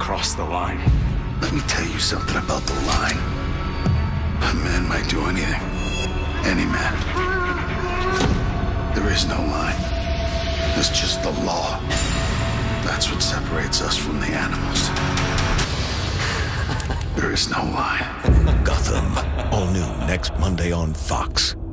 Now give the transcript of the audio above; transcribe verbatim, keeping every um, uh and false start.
crossed the line. Let me tell you something about the line. A man might do anything. Any man. There is no line. There's just the law. That's what separates us from the animals. There is no line. Gotham. All new next Monday on Fox.